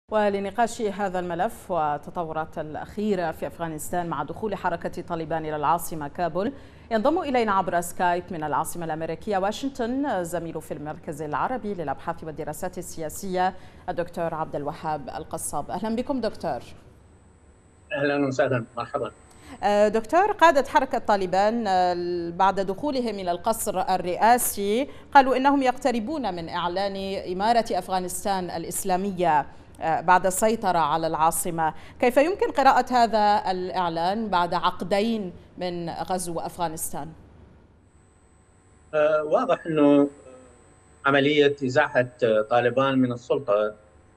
ولنقاش هذا الملف والتطورات الأخيرة في أفغانستان مع دخول حركة طالبان إلى العاصمة كابول، ينضم إلينا عبر سكايب من العاصمة الأمريكية واشنطن زميل في المركز العربي للأبحاث والدراسات السياسية الدكتور عبد الوهاب القصاب. أهلا بكم دكتور. أهلا وسهلا، مرحبا. دكتور، قادة حركة طالبان بعد دخولهم إلى القصر الرئاسي قالوا إنهم يقتربون من إعلان إمارة أفغانستان الإسلامية بعد السيطرة على العاصمة. كيف يمكن قراءة هذا الإعلان بعد عقدين من غزو أفغانستان؟ واضح أنه عملية إزاحة طالبان من السلطة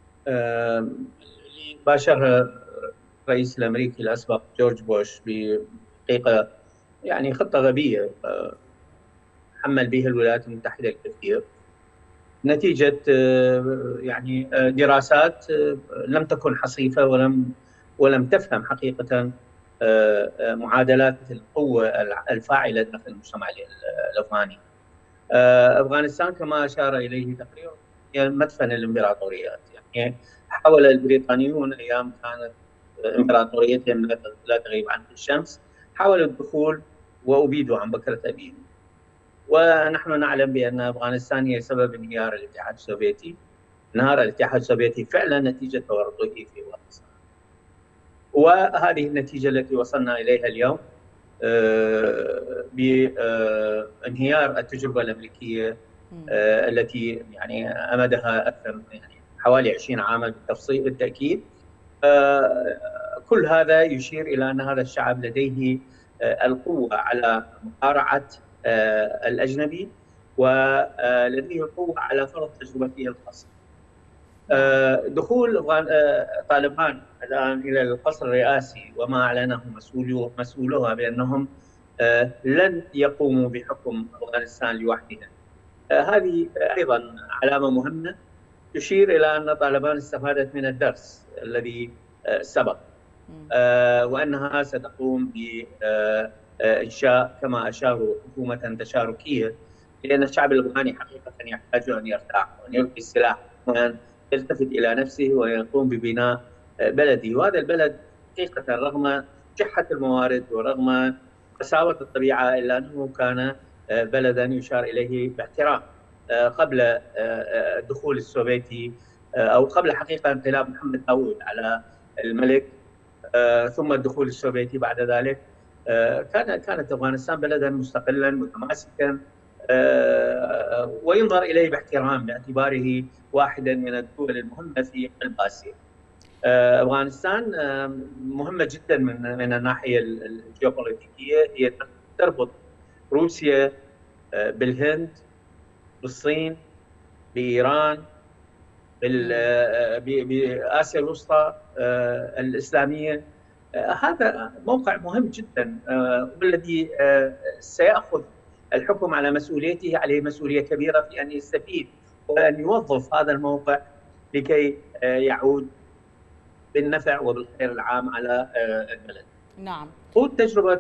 اللي باشرها الرئيس الأمريكي الأسبق جورج بوش بحقيقة يعني خطة غبية حمل بها الولايات المتحدة الكثير نتيجة يعني دراسات لم تكن حصيفة ولم تفهم حقيقة معادلات القوة الفاعلة داخل المجتمع الأفغاني. أفغانستان كما أشار إليه تقرير هي مدفن الإمبراطوريات، يعني حاول البريطانيون أيام كانت إمبراطوريتهم لا تغيب عن الشمس، حاولوا الدخول وأبيدوا عن بكرة أبيهم. ونحن نعلم بأن أفغانستان هي سبب انهيار الاتحاد السوفيتي. انهار الاتحاد السوفيتي فعلا نتيجة تورطه في أفغانستان، وهذه النتيجة التي وصلنا إليها اليوم بانهيار التجربة الأمريكية التي يعني أمدها أكثر يعني حوالي 20 عاما بالتأكيد. كل هذا يشير إلى أن هذا الشعب لديه القوة على مقارعة الأجنبي، ولديه القوة على فرض تجربته الخاصة. دخول طالبان الآن إلى القصر الرئاسي وما أعلنه مسؤولوها بأنهم لن يقوموا بحكم أفغانستان لوحدها، هذه أيضا علامة مهمة تشير إلى أن طالبان استفادت من الدرس الذي سبق، وأنها ستقوم بإنشاء كما أشاروا حكومة تشاركية، لأن الشعب الأفغاني حقيقة يحتاج أن يرتاح وأن يلقي السلاح وأن يلتفت إلى نفسه ويقوم ببناء بلده. وهذا البلد حقيقة رغم شحة الموارد ورغم قساوة الطبيعة إلا أنه كان بلدا يشار إليه باحترام قبل الدخول السوفيتي، أو قبل حقيقة انقلاب محمد داوود على الملك، ثم الدخول السوفيتي بعد ذلك. كانت أفغانستان بلدا مستقلا متماسكا وينظر إليه باحترام باعتباره واحدا من الدول المهمة في قلب آسيا. أفغانستان مهمة جدا من الناحية الجيوبوليتيكية، هي تربط روسيا بالهند، بالصين، بإيران، بآسيا الوسطى الإسلامية. هذا موقع مهم جدا، والذي سيأخذ الحكم على مسؤوليته عليه مسؤولية كبيرة في أن يستفيد وأن يوظف هذا الموقع لكي يعود بالنفع وبالخير العام على البلد. نعم. تجربة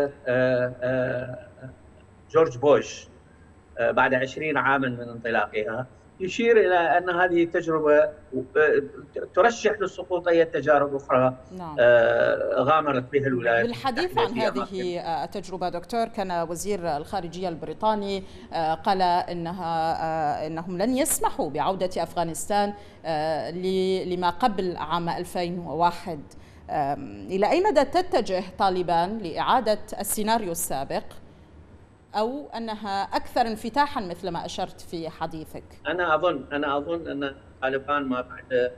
جورج بوش بعد 20 عاما من انطلاقها يشير إلى أن هذه التجربة ترشح للسقوط أي تجارب أخرى غامرت بها الولايات. بالحديث عن هذه التجربة دكتور، كان وزير الخارجية البريطاني قال إنهم لن يسمحوا بعودة أفغانستان لما قبل عام 2001. إلى أي مدى تتجه طالبان لإعادة السيناريو السابق، أو أنها أكثر انفتاحا مثل ما أشرت في حديثك؟ أنا أظن أن طالبان ما بعد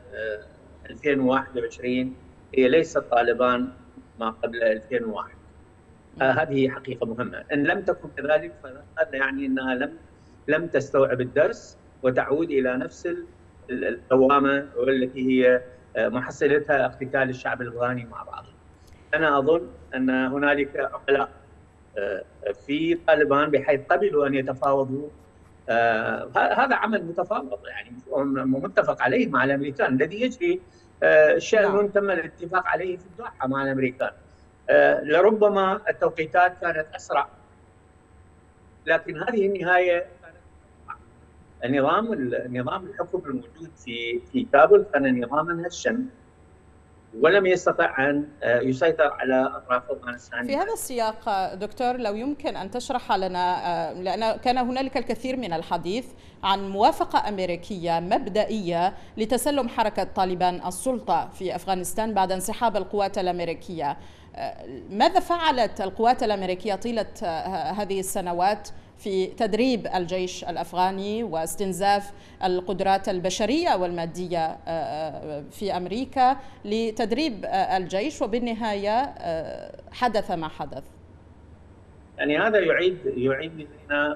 2021 هي ليست طالبان ما قبل 2001. هذه حقيقة مهمة. إن لم تكن كذلك فهذا يعني أنها لم تستوعب الدرس وتعود إلى نفس الدوامة والتي هي محصلتها اقتتال الشعب الأفغاني مع بعضه. أنا أظن أن هنالك عقلاء في طالبان بحيث قبلوا أن يتفاوضوا. هذا عمل متفاوض يعني متفق عليه مع الأمريكان، الذي يجري شأن تم الاتفاق عليه في الدوحة مع الأمريكان. لربما التوقيتات كانت أسرع، لكن هذه النهاية كانت النظام الحكم الموجود في كابول كان نظاما هشا، ولم يستطع أن يسيطر على أطراف أفغانستان. في هذا السياق دكتور، لو يمكن أن تشرح لنا، لأن كان هنالك الكثير من الحديث عن موافقة أمريكية مبدئية لتسلم حركة طالبان السلطة في أفغانستان بعد انسحاب القوات الأمريكية. ماذا فعلت القوات الأمريكية طيلة هذه السنوات في تدريب الجيش الأفغاني واستنزاف القدرات البشرية والمادية في أمريكا لتدريب الجيش، وبالنهاية حدث ما حدث؟ يعني هذا يعيد لنا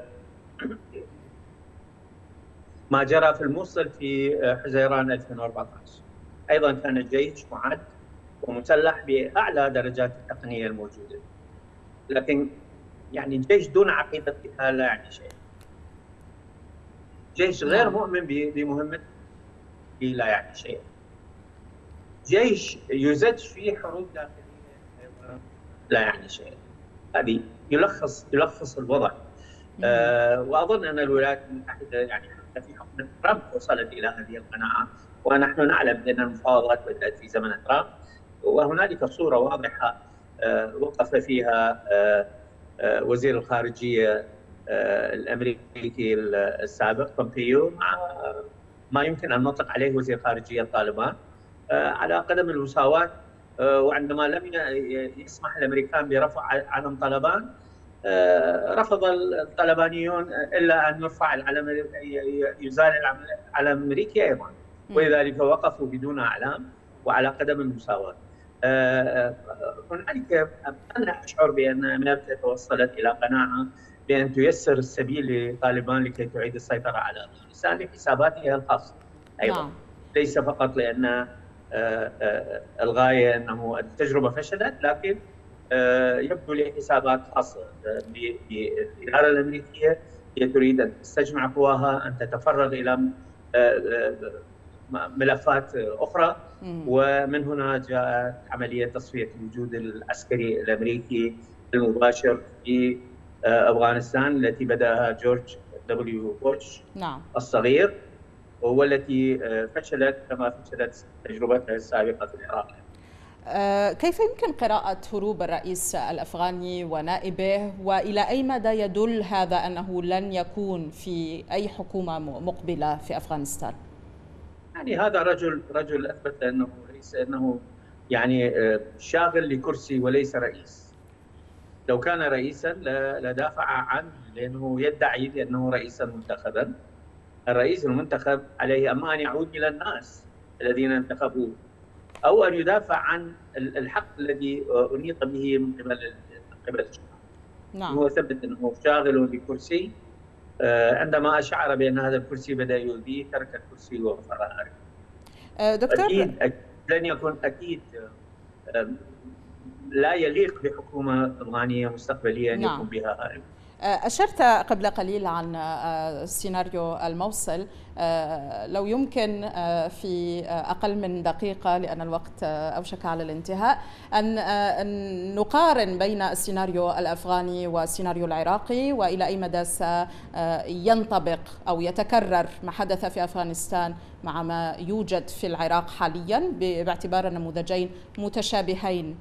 ما جرى في الموصل في حزيران 2014. أيضا كان الجيش معد ومسلح بأعلى درجات التقنية الموجودة، لكن يعني الجيش دون عقيدة قتال لا يعني شيء. جيش غير مؤمن بمهمته لا يعني شيء. جيش يزج في حروب داخلية لا يعني شيء. هذه يلخص الوضع. وأظن أن الولايات المتحدة يعني حتى في حكم ترامب وصلت إلى هذه القناعة، ونحن نعلم بأن المفاوضات بدأت في زمن ترامب، وهنالك صورة واضحة وقف فيها وزير الخارجية الأمريكي السابق بومبيو مع ما يمكن أن نطلق عليه وزير خارجية طالبان على قدم المساواة، وعندما لم يسمح الأمريكان برفع علم طالبان رفض الطلبانيون إلا أن يرفع العلم، يزال العلم الأمريكي أيضا، ولذلك وقفوا بدون أعلام وعلى قدم المساواة. هنالك أنا أشعر بأن أمريكا توصلت إلى قناعة بأن تيسر السبيل لطالبان لكي تعيد السيطرة على أفغانستان لحساباتها الخاصة أيضا. ليس فقط لأن الغاية أنه التجربة فشلت، لكن يبدو لي حسابات خاصة بالإدارة الأمريكية. هي تريد أن تستجمع قواها، أن تتفرغ إلى ملفات أخرى، ومن هنا جاءت عملية تصفية الوجود العسكري الأمريكي المباشر في أفغانستان التي بدأها جورج دبليو بوش الصغير، والتي فشلت كما فشلت تجربتها السابقة في العراق. كيف يمكن قراءة هروب الرئيس الأفغاني ونائبه، وإلى أي مدى يدل هذا أنه لن يكون في أي حكومة مقبلة في أفغانستان؟ يعني هذا رجل أثبت أنه يعني شاغل لكرسي وليس رئيس. لو كان رئيسا لدافع عنه، لأنه يدعي بأنه رئيسا منتخبا. الرئيس المنتخب عليه أما أن يعود إلى الناس الذين انتخبوه، أو أن يدافع عن الحق الذي أنيط به من قبل الشعب. هو ثبت أنه شاغل لكرسي. عندما أشعر بأن هذا الكرسي بدأ يؤذيه ترك الكرسي وفر. دكتور، أكيد لن يكون أكيد لا يليق بحكومة أفغانية مستقبلية أن يقوم بها هذا. أشرت قبل قليل عن سيناريو الموصل. لو يمكن في أقل من دقيقة، لأن الوقت أوشك على الانتهاء، أن نقارن بين السيناريو الأفغاني والسيناريو العراقي، وإلى أي مدى سينطبق أو يتكرر ما حدث في أفغانستان مع ما يوجد في العراق حاليا، باعتبار النموذجين متشابهين.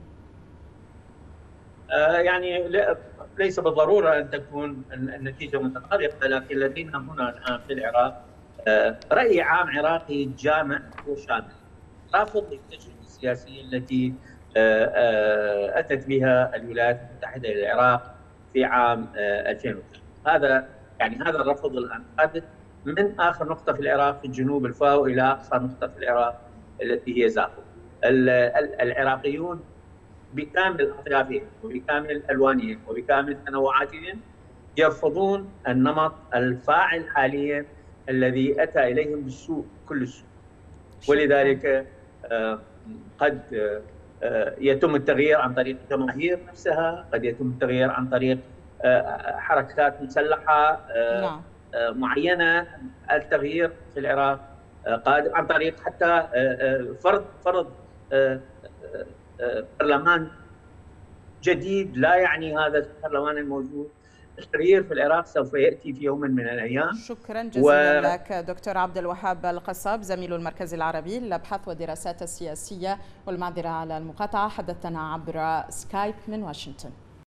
يعني ليس بالضرورة أن تكون النتيجة متطابقة، لكن لدينا هنا الآن في العراق رأي عام عراقي جامع وشامل رافض للتجربة السياسية التي أتت بها الولايات المتحدة للعراق في عام 2003. هذا الرفض الآن ثابت من آخر نقطة في العراق في الجنوب الفاو إلى أقصى نقطة في العراق التي هي زاقو. العراقيون بكامل أطيافهم وبكامل ألوانهم وبكامل تنوعاتهم يرفضون النمط الفاعل حاليا الذي أتى إليهم بالسوء كل السوء. ولذلك قد يتم التغيير عن طريق الجماهير نفسها، قد يتم التغيير عن طريق حركات مسلحة معينة. التغيير في العراق قادم عن طريق حتى فرض برلمان جديد لا يعني هذا البرلمان الموجود، التغيير في العراق سوف يأتي في يوم من الأيام. شكرا جزيلا لك دكتور عبد الوهاب القصاب، زميل المركز العربي للأبحاث والدراسات السياسية، والمعذرة على المقاطعة، حدثنا عبر سكايب من واشنطن.